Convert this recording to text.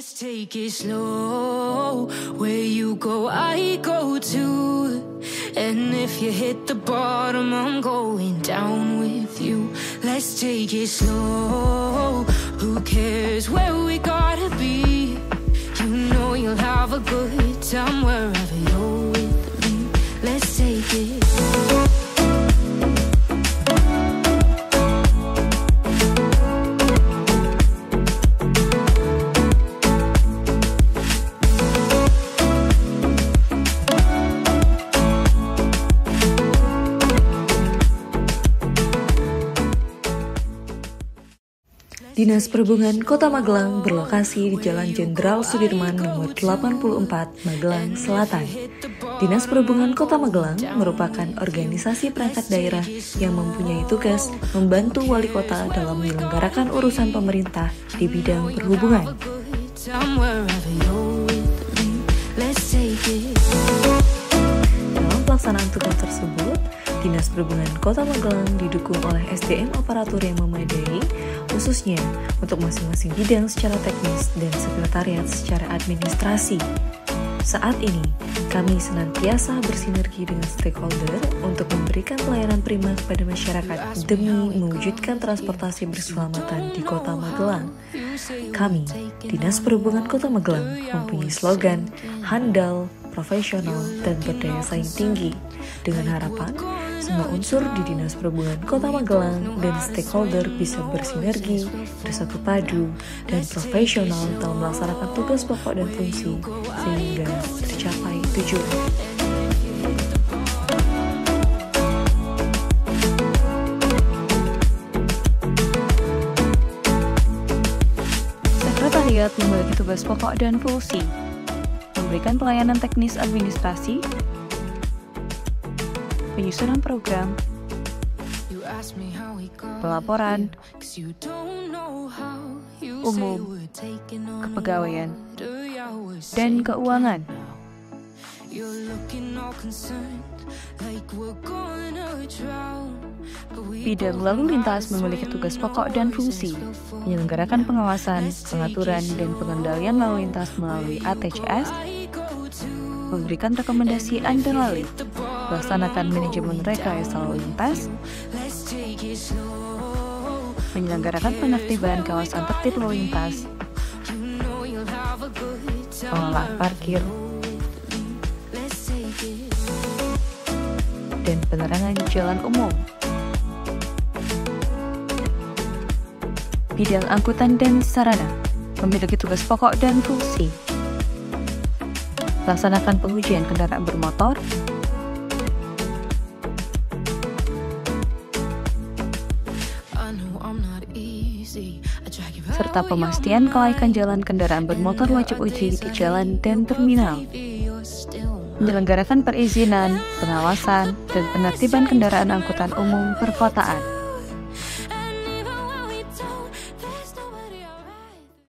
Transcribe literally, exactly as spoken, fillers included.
Let's take it slow. Where you go, I go too. And if you hit the bottom, I'm going down with you. Let's take it slow. Who cares where we gotta be? You know you'll have a good time wherever you're with me. Let's take it. Dinas Perhubungan Kota Magelang berlokasi di Jalan Jenderal Sudirman nomor delapan puluh empat, Magelang Selatan. Dinas Perhubungan Kota Magelang merupakan organisasi perangkat daerah yang mempunyai tugas membantu wali kota dalam menyelenggarakan urusan pemerintah di bidang perhubungan. Dalam pelaksanaan tugas tersebut, Dinas Perhubungan Kota Magelang didukung oleh S D M aparatur yang memadai, khususnya untuk masing-masing bidang secara teknis dan sekretariat secara administrasi. Saat ini, kami senantiasa bersinergi dengan stakeholder untuk memberikan pelayanan prima kepada masyarakat demi mewujudkan transportasi berkeselamatan di Kota Magelang. Kami, Dinas Perhubungan Kota Magelang, mempunyai slogan handal, profesional, dan berdaya saing tinggi, dengan harapan semua unsur di Dinas Perhubungan Kota Magelang dan stakeholder bisa bersinergi, bersatu padu, dan profesional dalam melaksanakan tugas pokok dan fungsi sehingga tercapai tujuan. Sekretariat memiliki tugas pokok dan fungsi memberikan pelayanan teknis administrasi, penyusunan program, pelaporan, umum, kepegawaian, dan keuangan. Bidang lalu lintas memiliki tugas pokok dan fungsi menyelenggarakan pengawasan, pengaturan, dan pengendalian lalu lintas melalui A T C S, memberikan rekomendasi antara lalu, melaksanakan manajemen rekayasa lalu lintas, menyelenggarakan penertiban kawasan tertib lalu lintas, pengelola parkir, dan penerangan jalan umum. Bidang angkutan dan sarana memiliki tugas pokok dan fungsi laksanakan pengujian kendaraan bermotor, serta pemastian kelaikan jalan kendaraan bermotor wajib uji di jalan dan terminal, menyelenggarakan perizinan, pengawasan, dan penertiban kendaraan angkutan umum perkotaan.